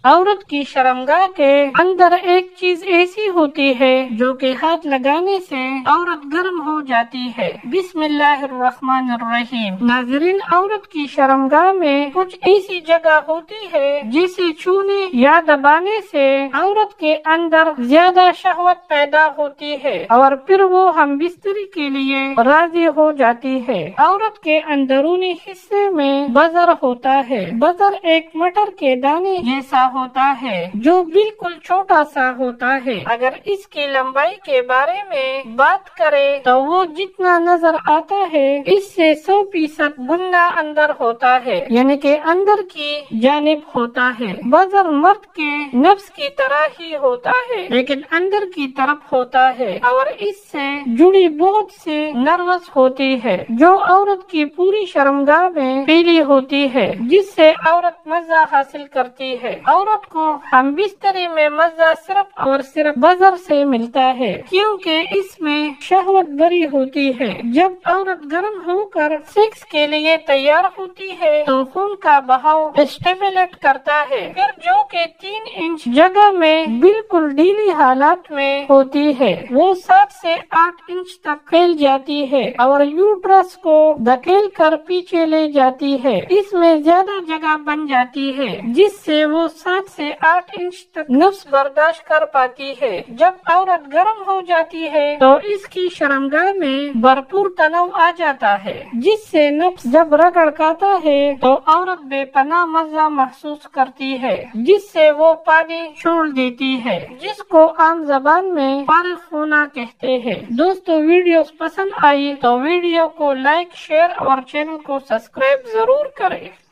عورت کی شرمگاہ کے اندر ایک چیز ایسی ہوتی ہے جو کہ ہاتھ لگانے سے عورت گرم ہو جاتی ہے۔ بسم اللہ الرحمن الرحیم۔ ناظرین، عورت کی شرمگاہ میں کچھ ایسی جگہ ہوتی ہے جسے چھونے یا دبانے سے عورت کے اندر زیادہ شہوت پیدا ہوتی ہے اور پھر وہ ہم بستری کے لیے راضی ہو جاتی ہے۔ عورت کے اندرونی حصے میں بزر ہوتا ہے۔ بزر ایک مٹر کے دانے جیسا ہوتا ہے جو بالکل چھوٹا سا ہوتا ہے۔ اگر اس کی لمبائی کے بارے میں بات کرے تو وہ جتنا نظر آتا ہے اس سے 100% گنا اندر ہوتا ہے، یعنی کہ اندر کی جانب ہوتا ہے۔ بزر مرد کے نفس کی طرح ہی ہوتا ہے لیکن اندر کی طرف ہوتا ہے اور اس سے جڑی بہت سی نروس ہوتی ہے جو عورت کی پوری شرمگاہ میں پیلی ہوتی ہے، جس سے عورت مزہ حاصل کرتی ہے۔ عورت کو ہم بستری میں مزہ صرف اور صرف بزر سے ملتا ہے کیونکہ اس میں شہوت بری ہوتی ہے۔ جب عورت گرم ہو کر سیکس کے لیے تیار ہوتی ہے تو خون کا بہاؤ اسٹیمولیٹ کرتا ہے، پھر جو کہ 3 انچ جگہ میں بالکل ڈھیلی حالات میں ہوتی ہے وہ 7 سے 8 انچ تک پھیل جاتی ہے اور یوٹرس کو دھکیل کر پیچھے لے جاتی ہے۔ اس میں زیادہ جگہ بن جاتی ہے جس سے وہ 7 سے 8 انچ تک نفس برداشت کر پاتی ہے۔ جب عورت گرم ہو جاتی ہے تو اس کی شرمگاہ میں بھرپور تناؤ آ جاتا ہے جس سے نفس جب رگڑ کھاتا ہے تو عورت بے پناہ مزہ محسوس کرتی ہے جس سے وہ پانی چھوڑ دیتی ہے، جس کو عام زبان میں فارغ ہونا کہتے ہیں۔ دوستو، ویڈیوز پسند آئی تو ویڈیو کو لائک، شیئر اور چینل کو سبسکرائب ضرور کریں۔